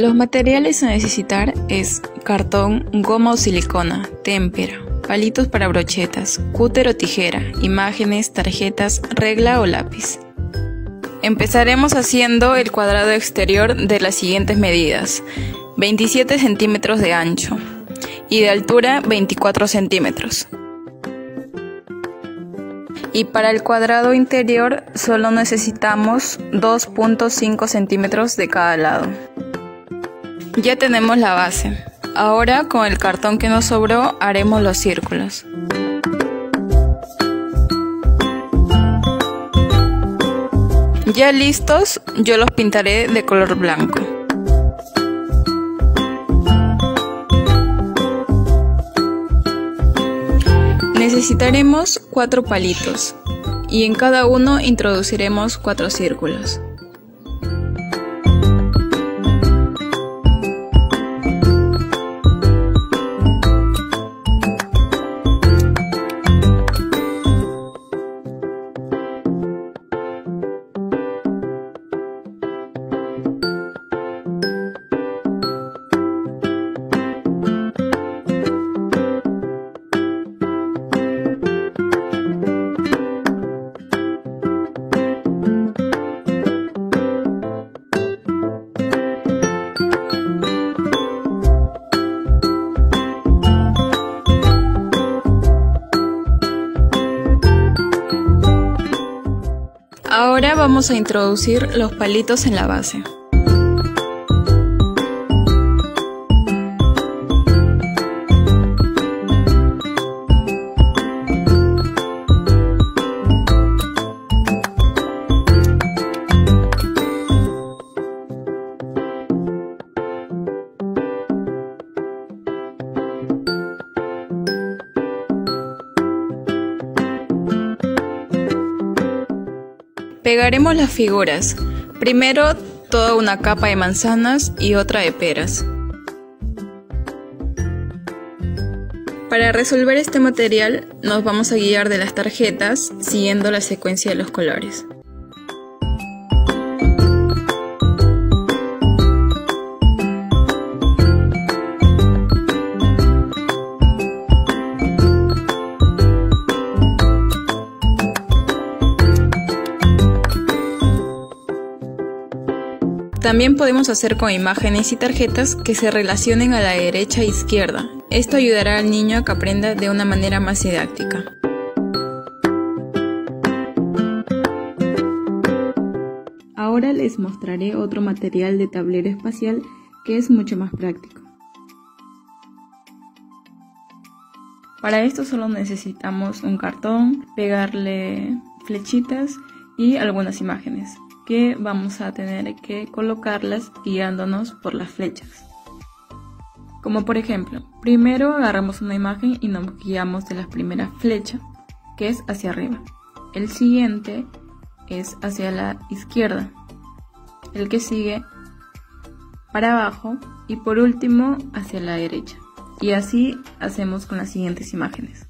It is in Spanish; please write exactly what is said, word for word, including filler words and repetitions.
Los materiales a necesitar es cartón, goma o silicona, témpera, palitos para brochetas, cúter o tijera, imágenes, tarjetas, regla o lápiz. Empezaremos haciendo el cuadrado exterior de las siguientes medidas: veintisiete centímetros de ancho y de altura veinticuatro centímetros. Y para el cuadrado interior solo necesitamos dos punto cinco centímetros de cada lado. Ya tenemos la base. Ahora con el cartón que nos sobró haremos los círculos. Ya listos, yo los pintaré de color blanco. Necesitaremos cuatro palitos y en cada uno introduciremos cuatro círculos. Ahora vamos a introducir los palitos en la base. Pegaremos las figuras, primero toda una capa de manzanas y otra de peras. Para resolver este material nos vamos a guiar de las tarjetas siguiendo la secuencia de los colores. También podemos hacer con imágenes y tarjetas que se relacionen a la derecha e izquierda. Esto ayudará al niño a que aprenda de una manera más didáctica. Ahora les mostraré otro material de tablero espacial que es mucho más práctico. Para esto solo necesitamos un cartón, pegarle flechitas y algunas imágenes, que vamos a tener que colocarlas guiándonos por las flechas. Como por ejemplo, primero agarramos una imagen y nos guiamos de la primera flecha, que es hacia arriba. El siguiente es hacia la izquierda, el que sigue para abajo y por último hacia la derecha. Y así hacemos con las siguientes imágenes.